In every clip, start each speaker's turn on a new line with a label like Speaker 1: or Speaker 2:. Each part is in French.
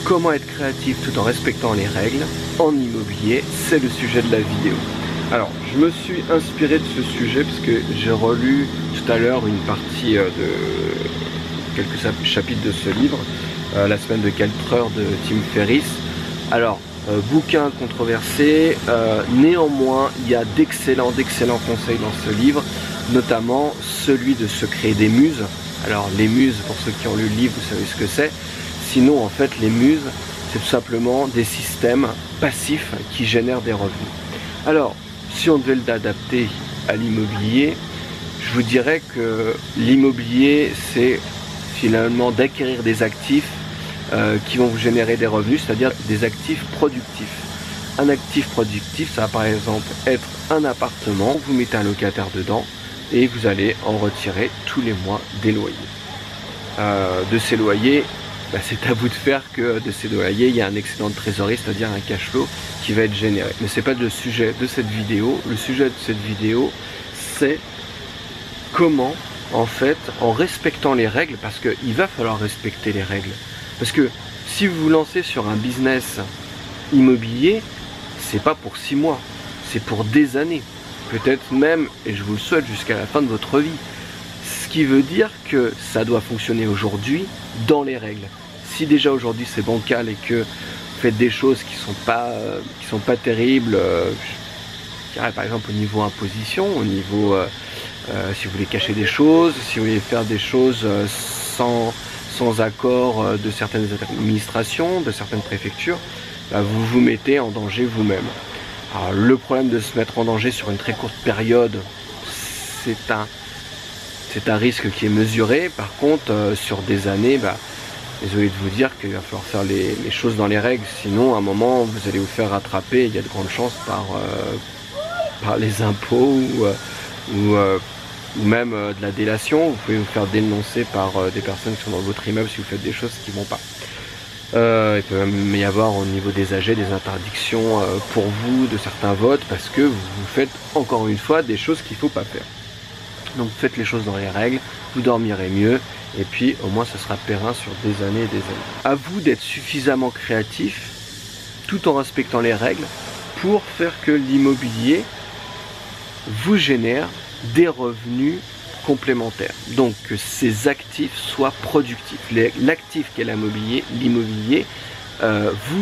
Speaker 1: Comment être créatif tout en respectant les règles en immobilier, c'est le sujet de la vidéo. Alors, je me suis inspiré de ce sujet parce que j'ai relu tout à l'heure une partie de quelques chapitres de ce livre, La semaine de 4 heures de Tim Ferriss. Alors, bouquin controversé, néanmoins, il y a d'excellents conseils dans ce livre, notamment celui de se créer des muses. Alors, les muses, pour ceux qui ont lu le livre, vous savez ce que c'est. Sinon, en fait, les muses, c'est tout simplement des systèmes passifs qui génèrent des revenus. Alors, si on devait l'adapter à l'immobilier, je vous dirais que l'immobilier, c'est finalement d'acquérir des actifs qui vont vous générer des revenus, c'est-à-dire des actifs productifs. Un actif productif, ça va par exemple être un appartement, vous mettez un locataire dedans et vous allez en retirer tous les mois des loyers. De ces loyers, c'est à vous de faire que de ces loyers, il y a un excédent de trésorerie, c'est-à-dire un cash flow qui va être généré. Mais ce n'est pas le sujet de cette vidéo. Le sujet de cette vidéo, c'est comment, en fait, en respectant les règles, parce qu'il va falloir respecter les règles. Parce que si vous vous lancez sur un business immobilier, c'est pas pour 6 mois, c'est pour des années. Peut-être même, et je vous le souhaite, jusqu'à la fin de votre vie. Ce qui veut dire que ça doit fonctionner aujourd'hui dans les règles. Si déjà aujourd'hui c'est bancal et que vous faites des choses qui sont pas terribles, je dirais par exemple au niveau imposition, au niveau si vous voulez cacher des choses, si vous voulez faire des choses sans accord de certaines administrations, de certaines préfectures, vous vous mettez en danger vous-même. Alors le problème de se mettre en danger sur une très courte période, c'est un risque qui est mesuré. Par contre, sur des années, désolé de vous dire qu'il va falloir faire les choses dans les règles, sinon à un moment vous allez vous faire rattraper, il y a de grandes chances par les impôts ou même de la délation. Vous pouvez vous faire dénoncer par des personnes qui sont dans votre immeuble si vous faites des choses qui ne vont pas. Il peut même y avoir au niveau des AG des interdictions pour vous de certains votes parce que vous faites encore une fois des choses qu'il ne faut pas faire. Donc faites les choses dans les règles, vous dormirez mieux et puis au moins ça sera périn sur des années et des années. À vous d'être suffisamment créatif tout en respectant les règles pour faire que l'immobilier vous génère des revenus complémentaires. Donc que ces actifs soient productifs. L'actif qu'est l'immobilier vous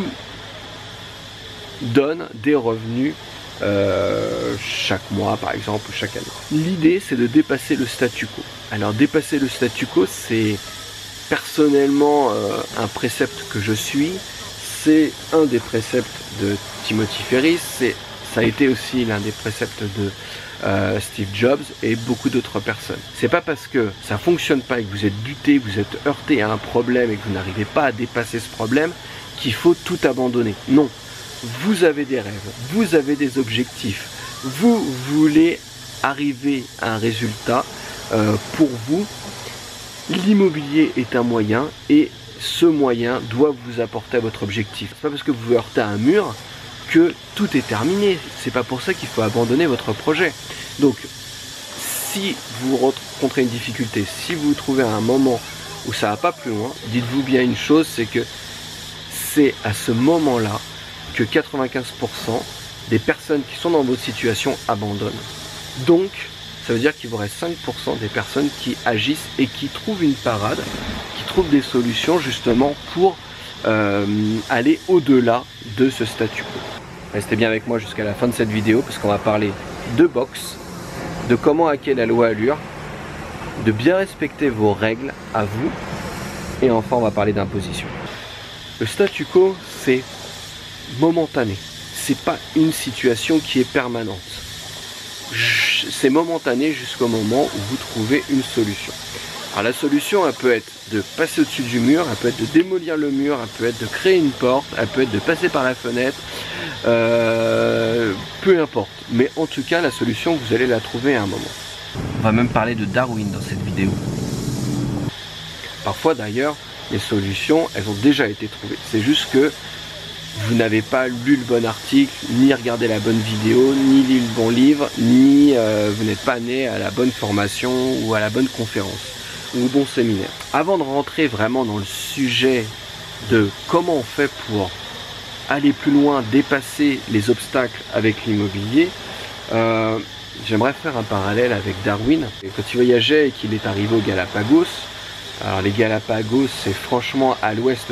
Speaker 1: donne des revenus chaque mois par exemple, chaque année. L'idée c'est de dépasser le statu quo. Alors dépasser le statu quo, c'est personnellement un précepte que je suis, c'est un des préceptes de Timothy Ferriss, ça a été aussi l'un des préceptes de Steve Jobs et beaucoup d'autres personnes. C'est pas parce que ça fonctionne pas et que vous êtes buté, vous êtes heurté à un problème et que vous n'arrivez pas à dépasser ce problème qu'il faut tout abandonner. Non. Vous avez des rêves, vous avez des objectifs, vous voulez arriver à un résultat pour vous. L'immobilier est un moyen et ce moyen doit vous apporter à votre objectif. C'est pas parce que vous vous heurtez à un mur que tout est terminé. C'est pas pour ça qu'il faut abandonner votre projet. Donc, si vous rencontrez une difficulté, si vous vous trouvez à un moment où ça va pas plus loin, dites-vous bien une chose, c'est que c'est à ce moment-là que 95% des personnes qui sont dans votre situation abandonnent. Donc, ça veut dire qu'il vous reste 5% des personnes qui agissent et qui trouvent une parade, qui trouvent des solutions justement pour aller au-delà de ce statu quo. Restez bien avec moi jusqu'à la fin de cette vidéo parce qu'on va parler de boxe, de comment hacker la loi Allure, de bien respecter vos règles à vous et enfin on va parler d'imposition. Le statu quo, c'est momentané, c'est pas une situation qui est permanente. C'est momentané jusqu'au moment où vous trouvez une solution. Alors la solution, elle peut être de passer au-dessus du mur, elle peut être de démolir le mur, elle peut être de créer une porte, elle peut être de passer par la fenêtre, peu importe. Mais en tout cas, la solution, vous allez la trouver à un moment. On va même parler de Darwin dans cette vidéo. Parfois d'ailleurs, les solutions, elles ont déjà été trouvées. C'est juste que vous n'avez pas lu le bon article, ni regardé la bonne vidéo, ni lu le bon livre, ni vous n'êtes pas né à la bonne formation ou à la bonne conférence ou au bon séminaire. Avant de rentrer vraiment dans le sujet de comment on fait pour aller plus loin, dépasser les obstacles avec l'immobilier, j'aimerais faire un parallèle avec Darwin. Et quand il voyageait et qu'il est arrivé aux Galapagos, alors les Galapagos c'est franchement à l'ouest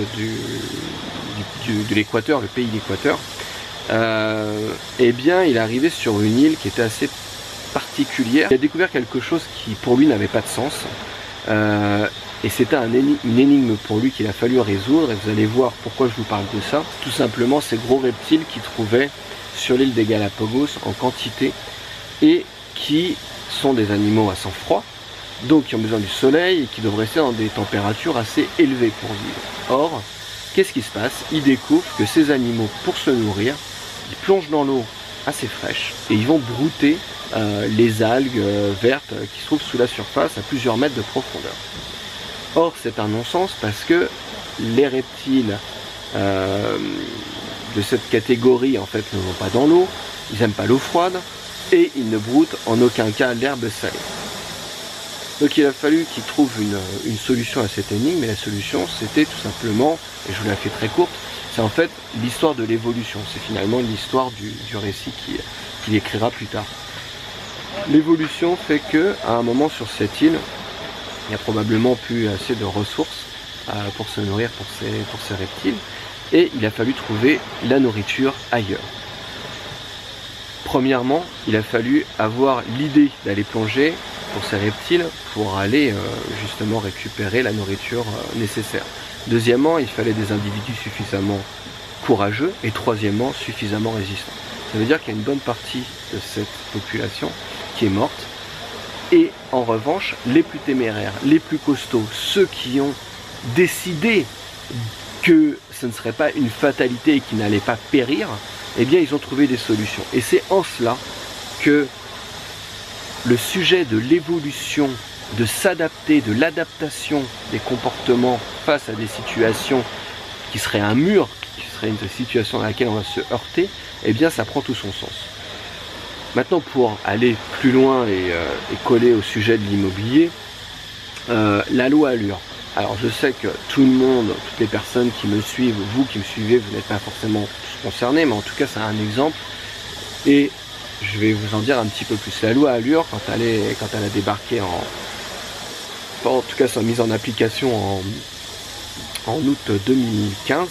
Speaker 1: de l'équateur, le pays d'Équateur, eh bien il est arrivé sur une île qui était assez particulière. Il a découvert quelque chose qui pour lui n'avait pas de sens. Et c'était une énigme pour lui qu'il a fallu résoudre, et vous allez voir pourquoi je vous parle de ça. Tout simplement ces gros reptiles qu'il trouvait sur l'île des Galapagos en quantité, et qui sont des animaux à sang froid, donc qui ont besoin du soleil et qui doivent rester dans des températures assez élevées pour vivre. Or, qu'est-ce qui se passe? Il découvre que ces animaux, pour se nourrir, ils plongent dans l'eau assez fraîche et ils vont brouter les algues vertes qui se trouvent sous la surface à plusieurs mètres de profondeur. Or, c'est un non-sens parce que les reptiles de cette catégorie en fait ne vont pas dans l'eau, ils n'aiment pas l'eau froide et ils ne broutent en aucun cas l'herbe salée. Donc il a fallu qu'il trouve une solution à cette énigme, et la solution c'était tout simplement, et je vous la fais très courte, c'est en fait l'histoire de l'évolution, c'est finalement l'histoire du récit qu'il écrira plus tard. L'évolution fait que à un moment sur cette île, il n'y a probablement plus assez de ressources pour se nourrir pour ces reptiles, et il a fallu trouver la nourriture ailleurs. Premièrement, il a fallu avoir l'idée d'aller plonger pour ces reptiles pour aller justement récupérer la nourriture nécessaire. Deuxièmement, il fallait des individus suffisamment courageux, et troisièmement, suffisamment résistants. Ça veut dire qu'il y a une bonne partie de cette population qui est morte. Et en revanche, les plus téméraires, les plus costauds, ceux qui ont décidé que ce ne serait pas une fatalité et qui n'allaient pas périr, eh bien ils ont trouvé des solutions. Et c'est en cela que le sujet de l'évolution, de s'adapter, de l'adaptation des comportements face à des situations qui seraient un mur, qui serait une situation dans laquelle on va se heurter, eh bien ça prend tout son sens. Maintenant, pour aller plus loin et coller au sujet de l'immobilier, la loi Allure. Alors je sais que tout le monde, toutes les personnes qui me suivent, vous qui me suivez, vous n'êtes pas forcément tous concernés, mais en tout cas c'est un exemple, et je vais vous en dire un petit peu plus. La loi Allure, quand elle a débarqué en tout cas sa mise en application en août 2015,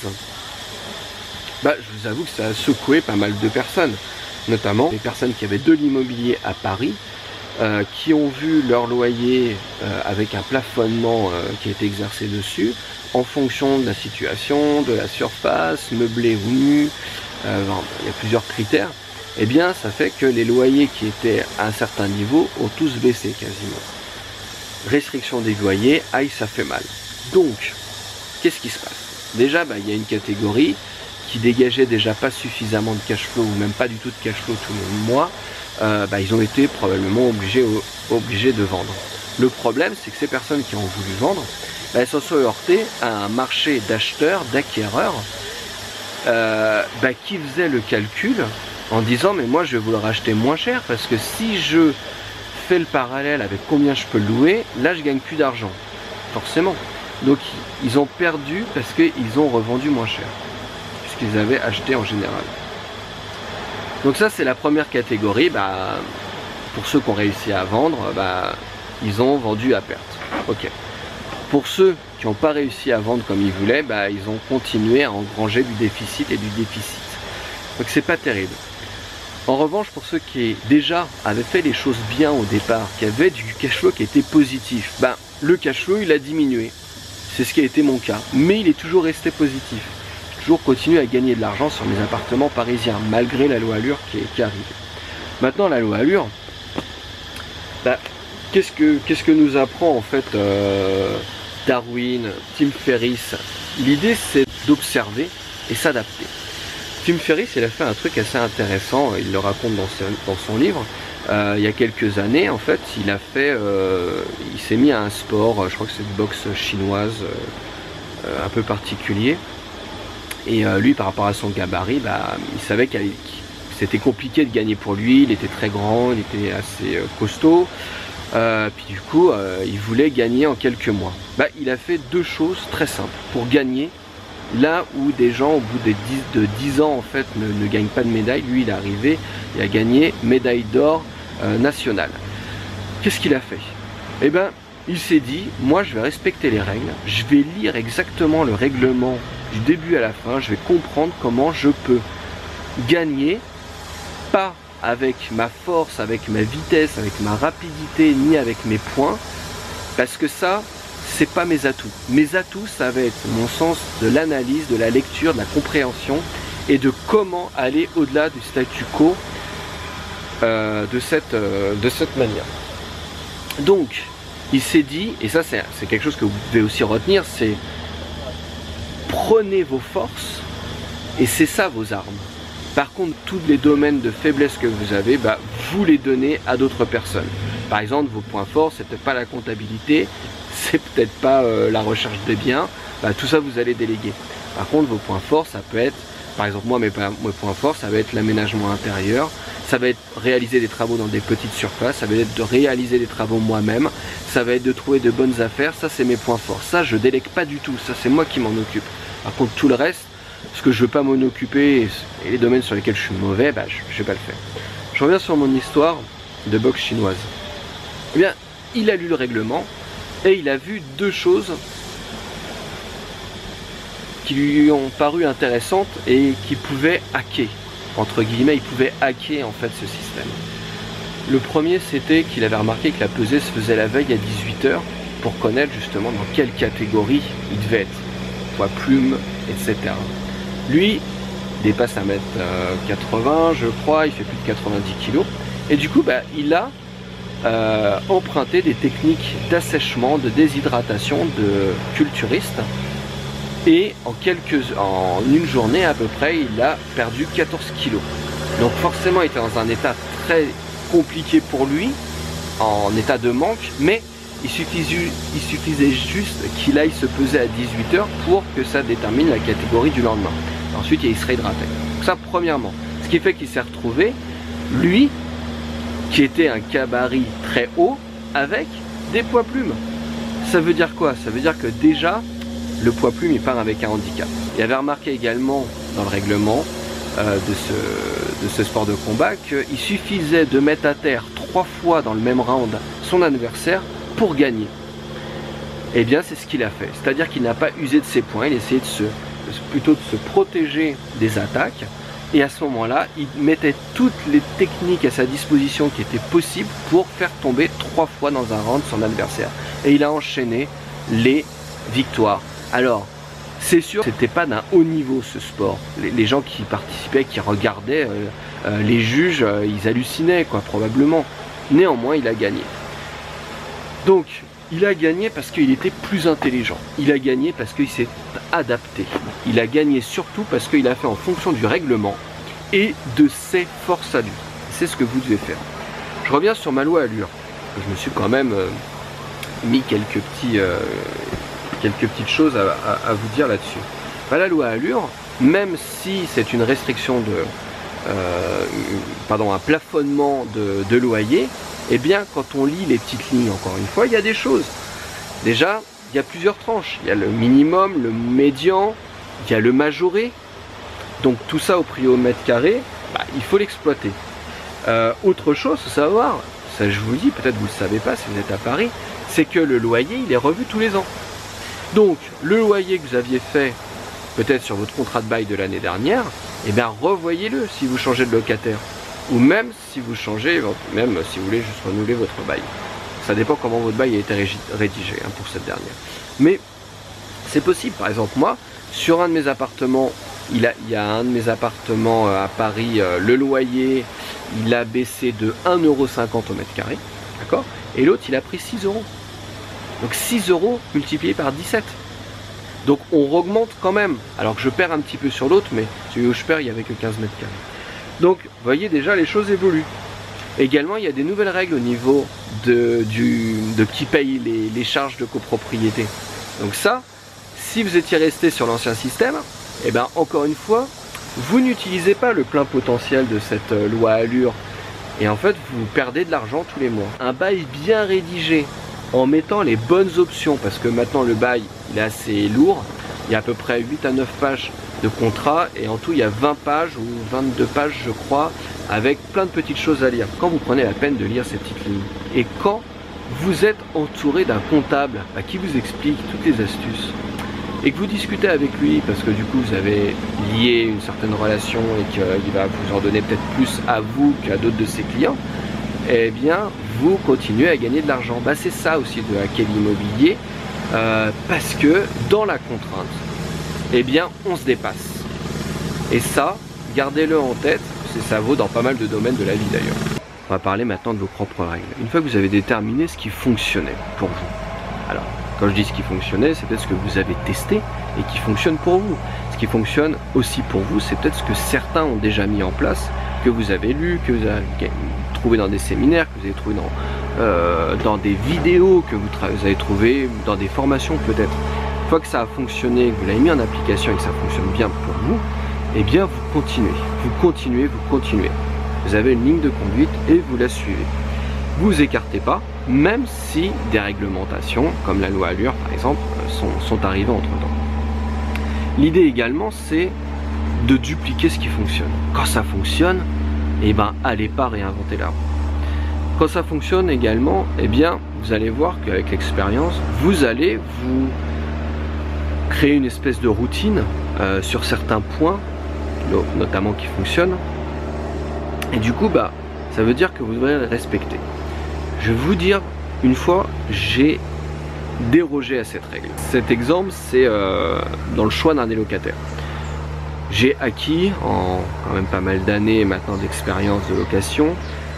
Speaker 1: je vous avoue que ça a secoué pas mal de personnes, notamment les personnes qui avaient de l'immobilier à Paris, qui ont vu leur loyer avec un plafonnement qui a été exercé dessus, en fonction de la situation, de la surface, meublé ou nu, il y a plusieurs critères, et bien ça fait que les loyers qui étaient à un certain niveau ont tous baissé quasiment. Restriction des loyers, aïe ça fait mal. Donc, qu'est-ce qui se passe? Déjà, il y a une catégorie qui dégageait déjà pas suffisamment de cash flow, ou même pas du tout de cash flow tous les mois, ils ont été probablement obligés de vendre. Le problème, c'est que ces personnes qui ont voulu vendre, elles se sont heurtées à un marché d'acheteurs, d'acquéreurs, qui faisaient le calcul en disant mais moi je vais vous le racheter moins cher, parce que si je fais le parallèle avec combien je peux le louer, là je gagne plus d'argent, forcément. Donc ils ont perdu parce qu'ils ont revendu moins cher, puisqu'ils avaient acheté en général. Donc ça c'est la première catégorie, pour ceux qui ont réussi à vendre, ils ont vendu à perte. Ok. Pour ceux qui n'ont pas réussi à vendre comme ils voulaient, ils ont continué à engranger du déficit et du déficit. Donc c'est pas terrible. En revanche, pour ceux qui déjà avaient fait les choses bien au départ, qui avaient du cash flow qui était positif, le cash flow il a diminué. C'est ce qui a été mon cas, mais il est toujours resté positif. J'ai toujours continué à gagner de l'argent sur mes appartements parisiens, malgré la loi Allure qui arrive. Maintenant, la loi Allure, qu'est-ce que nous apprend en fait Darwin, Tim Ferriss? L'idée c'est d'observer et s'adapter. Tim Ferriss il a fait un truc assez intéressant, il le raconte dans son livre. Il y a quelques années en fait il s'est mis à un sport, je crois que c'est une boxe chinoise un peu particulier, et lui par rapport à son gabarit, il savait que c'était compliqué de gagner pour lui, il était très grand, il était assez costaud, puis du coup il voulait gagner en quelques mois. Il a fait deux choses très simples pour gagner Là où des gens au bout de 10 ans en fait ne gagnent pas de médaille, lui il est arrivé et a gagné médaille d'or nationale. Qu'est-ce qu'il a fait? Eh bien, il s'est dit, moi je vais respecter les règles, je vais lire exactement le règlement du début à la fin, je vais comprendre comment je peux gagner, pas avec ma force, avec ma vitesse, avec ma rapidité, ni avec mes points, parce que ça, c'est pas mes atouts. Mes atouts, ça va être mon sens de l'analyse, de la lecture, de la compréhension et de comment aller au-delà du statu quo de cette manière. Donc, il s'est dit, et ça c'est quelque chose que vous devez aussi retenir, c'est prenez vos forces et c'est ça vos armes. Par contre, tous les domaines de faiblesse que vous avez, bah, vous les donnez à d'autres personnes. Par exemple, vos points forts, c'est peut-être pas la comptabilité, c'est peut-être pas la recherche des biens, bah, tout ça vous allez déléguer. Par contre, vos points forts, ça peut être, par exemple moi mes points forts, ça va être l'aménagement intérieur, ça va être réaliser des travaux dans des petites surfaces, ça va être de réaliser des travaux moi-même, ça va être de trouver de bonnes affaires, ça c'est mes points forts. Ça je délègue pas du tout, ça c'est moi qui m'en occupe. Par contre tout le reste, ce que je veux pas m'en occuper et les domaines sur lesquels je suis mauvais, bah, je vais pas le faire. Je reviens sur mon histoire de boxe chinoise. Eh bien, il a lu le règlement et il a vu deux choses qui lui ont paru intéressantes et qui pouvaient hacker, entre guillemets, il pouvait hacker en fait ce système. Le premier, c'était qu'il avait remarqué que la pesée se faisait la veille à 18 h pour connaître justement dans quelle catégorie il devait être, poids, plume, etc. Lui, il dépasse 1m80 je crois, il fait plus de 90 kg et du coup bah, il a emprunté des techniques d'assèchement, de déshydratation de culturiste. Et en une journée à peu près, il a perdu 14 kilos. Donc forcément, il était dans un état très compliqué pour lui, en état de manque, mais il suffisait juste qu'il aille se peser à 18 h pour que ça détermine la catégorie du lendemain. Ensuite, il se réhydratait. Donc ça, premièrement. Ce qui fait qu'il s'est retrouvé, lui, qui était un gabarit très haut, avec des poids plumes. Ça veut dire quoi? Ça veut dire que déjà, le poids plume il part avec un handicap. Il avait remarqué également dans le règlement de ce sport de combat qu'il suffisait de mettre à terre 3 fois dans le même round son adversaire pour gagner. Et bien c'est ce qu'il a fait, c'est-à-dire qu'il n'a pas usé de ses points, il essayait plutôt de se protéger des attaques et à ce moment-là il mettait toutes les techniques à sa disposition qui étaient possibles pour faire tomber 3 fois dans un round son adversaire. Et il a enchaîné les victoires. Alors, c'est sûr que c'était pas d'un haut niveau ce sport. Les gens qui participaient, qui regardaient, les juges, ils hallucinaient quoi, probablement. Néanmoins, il a gagné. Donc, il a gagné parce qu'il était plus intelligent. Il a gagné parce qu'il s'est adapté. Il a gagné surtout parce qu'il a fait en fonction du règlement et de ses forces à lui. C'est ce que vous devez faire. Je reviens sur ma loi Allure. Je me suis quand même mis quelques petites choses à vous dire là-dessus. Bah, la loi Allure, même si c'est une restriction un plafonnement de loyer, eh bien quand on lit les petites lignes, encore une fois, il y a des choses. Déjà, il y a plusieurs tranches. Il y a le minimum, le médian, il y a le majoré. Donc tout ça au prix au mètre carré, bah, il faut l'exploiter. Autre chose, faut savoir, ça je vous le dis, peut-être vous ne le savez pas si vous êtes à Paris, c'est que le loyer, il est revu tous les ans. Donc, le loyer que vous aviez fait, peut-être sur votre contrat de bail de l'année dernière, eh bien, revoyez-le si vous changez de locataire. Ou même si vous changez, même si vous voulez juste renouveler votre bail. Ça dépend comment votre bail a été rédigé pour cette dernière. Mais, c'est possible. Par exemple, moi, sur un de mes appartements, il y a un de mes appartements à Paris, le loyer, il a baissé de 1,50 € au mètre carré. D'accord ? Et l'autre, il a pris 6 €. Donc 6 € multiplié par 17. Donc on augmente quand même. Alors que je perds un petit peu sur l'autre, mais celui où je perds, il n'y avait que 15 mètres carrés. Donc vous voyez déjà, les choses évoluent. Également, il y a des nouvelles règles au niveau de qui paye les charges de copropriété. Donc ça, si vous étiez resté sur l'ancien système, et bien encore une fois, vous n'utilisez pas le plein potentiel de cette loi Allure. Et en fait, vous perdez de l'argent tous les mois. Un bail bien rédigé, en mettant les bonnes options, parce que maintenant le bail il est assez lourd, Il y a à peu près 8 à 9 pages de contrat et en tout il y a 20 pages ou 22 pages je crois avec plein de petites choses à lire. Quand vous prenez la peine de lire ces petites lignes et quand vous êtes entouré d'un comptable qui vous explique toutes les astuces et que vous discutez avec lui parce que du coup vous avez lié une certaine relation et qu'il va vous en donner peut-être plus à vous qu'à d'autres de ses clients, eh bien vous continuez à gagner de l'argent. C'est ça aussi de hacker l'immobilier, parce que dans la contrainte, eh bien on se dépasse. Et ça, gardez-le en tête, ça vaut dans pas mal de domaines de la vie d'ailleurs. On va parler maintenant de vos propres règles. Une fois que vous avez déterminé ce qui fonctionnait pour vous. Alors, quand je dis ce qui fonctionnait, c'est peut-être ce que vous avez testé et qui fonctionne pour vous. Ce qui fonctionne aussi pour vous, c'est peut-être ce que certains ont déjà mis en place, que vous avez lu, que vous avez trouvé dans des séminaires, que vous avez trouvé dans des vidéos, que vous avez trouvé dans des formations peut-être. Une fois que ça a fonctionné, que vous l'avez mis en application et que ça fonctionne bien pour vous, eh bien vous continuez, vous continuez, vous continuez. Vous avez une ligne de conduite et vous la suivez. Vous vous écartez pas, même si des réglementations, comme la loi Allure par exemple, sont arrivées entre temps. L'idée également, c'est de dupliquer ce qui fonctionne. Quand ça fonctionne, eh ben, allez pas réinventer la roue. Quand ça fonctionne également, eh bien, vous allez voir qu'avec l'expérience, vous allez vous créer une espèce de routine sur certains points, notamment qui fonctionnent. Et du coup, ça veut dire que vous devrez les respecter. Je vais vous dire, une fois, j'ai dérogé à cette règle. Cet exemple, c'est dans le choix d'un des locataires. J'ai acquis, en quand même pas mal d'années maintenant d'expérience de location,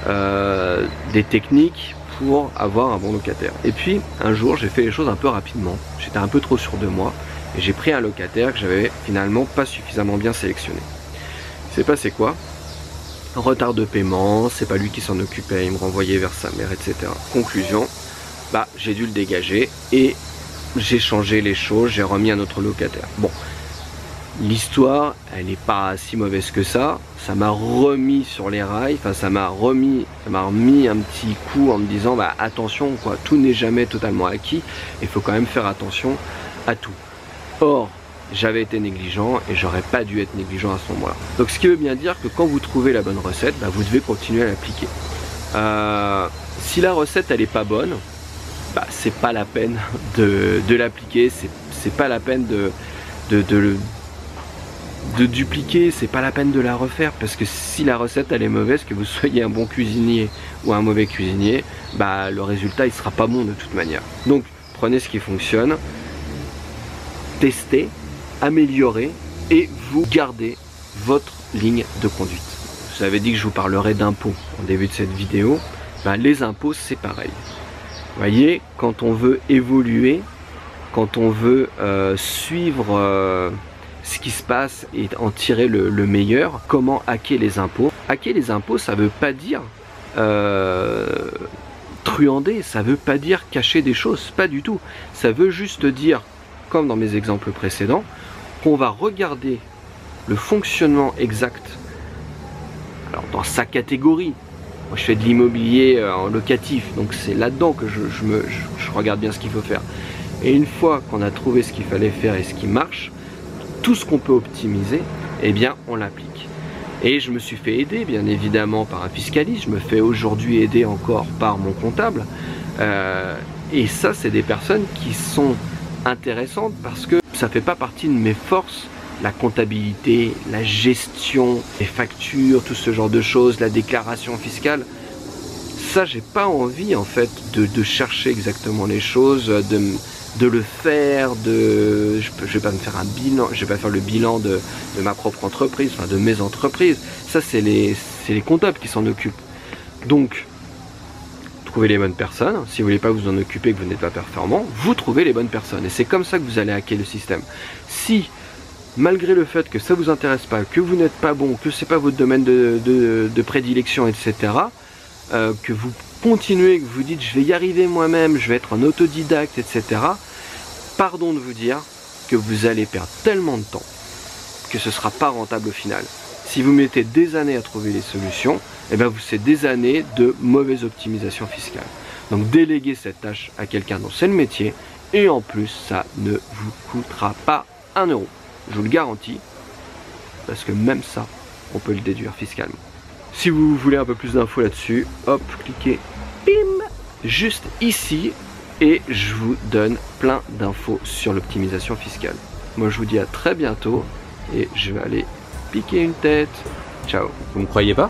Speaker 1: des techniques pour avoir un bon locataire. Et puis, un jour, j'ai fait les choses un peu rapidement. J'étais un peu trop sûr de moi. Et j'ai pris un locataire que j'avais finalement pas suffisamment bien sélectionné. C'est passé quoi? Retard de paiement, c'est pas lui qui s'en occupait, il me renvoyait vers sa mère, etc. Conclusion, j'ai dû le dégager et j'ai changé les choses, j'ai remis un autre locataire. Bon, l'histoire, elle n'est pas si mauvaise que ça m'a remis sur les rails, ça m'a remis un petit coup en me disant, attention, quoi, tout n'est jamais totalement acquis, il faut quand même faire attention à tout. Or, j'avais été négligent et j'aurais pas dû être négligent à ce moment-là. Donc ce qui veut bien dire que quand vous trouvez la bonne recette, vous devez continuer à l'appliquer. Si la recette elle est pas bonne, c'est pas la peine de l'appliquer, c'est pas la peine de dupliquer, c'est pas la peine de la refaire, parce que si la recette elle est mauvaise, que vous soyez un bon cuisinier ou un mauvais cuisinier, le résultat il sera pas bon de toute manière. Donc prenez ce qui fonctionne, testez, améliorez et vous gardez votre ligne de conduite. Je vous avais dit que je vous parlerai d'impôts en début de cette vidéo. Les impôts c'est pareil. Vous voyez, quand on veut évoluer, quand on veut suivre ce qui se passe et en tirer le meilleur, comment hacker les impôts? Hacker les impôts, ça veut pas dire truander, ça veut pas dire cacher des choses, pas du tout. Ça veut juste dire, comme dans mes exemples précédents, qu'on va regarder le fonctionnement exact, alors dans sa catégorie. Moi je fais de l'immobilier en locatif, donc c'est là-dedans que je regarde bien ce qu'il faut faire. Et une fois qu'on a trouvé ce qu'il fallait faire et ce qui marche, tout ce qu'on peut optimiser, eh bien on l'applique. Et je me suis fait aider bien évidemment par un fiscaliste, je me fais aujourd'hui aider encore par mon comptable. Et ça c'est des personnes qui sont intéressante parce que ça fait pas partie de mes forces, la comptabilité, la gestion, les factures, tout ce genre de choses, la déclaration fiscale. Ça, j'ai pas envie en fait de chercher exactement les choses, de le faire, je vais pas me faire un bilan, je vais pas faire le bilan de ma propre entreprise, de mes entreprises. Ça, c'est les comptables qui s'en occupent. Donc trouvez les bonnes personnes. Si vous voulez pas vous en occuper, que vous n'êtes pas performant, vous trouvez les bonnes personnes. Et c'est comme ça que vous allez hacker le système. Si, malgré le fait que ça vous intéresse pas, que vous n'êtes pas bon, que c'est pas votre domaine de prédilection, etc., que vous continuez, que vous dites je vais y arriver moi-même, je vais être un autodidacte, etc., pardon de vous dire que vous allez perdre tellement de temps que ce sera pas rentable au final. Si vous mettez des années à trouver les solutions, c'est des années de mauvaise optimisation fiscale. Donc déléguez cette tâche à quelqu'un dont c'est le métier et en plus ça ne vous coûtera pas 1 euro. Je vous le garantis, parce que même ça, on peut le déduire fiscalement. Si vous voulez un peu plus d'infos là-dessus, hop, cliquez, bim, juste ici, et je vous donne plein d'infos sur l'optimisation fiscale. Moi, je vous dis à très bientôt, et je vais aller piquer une tête. Ciao.
Speaker 2: Vous me croyez pas ?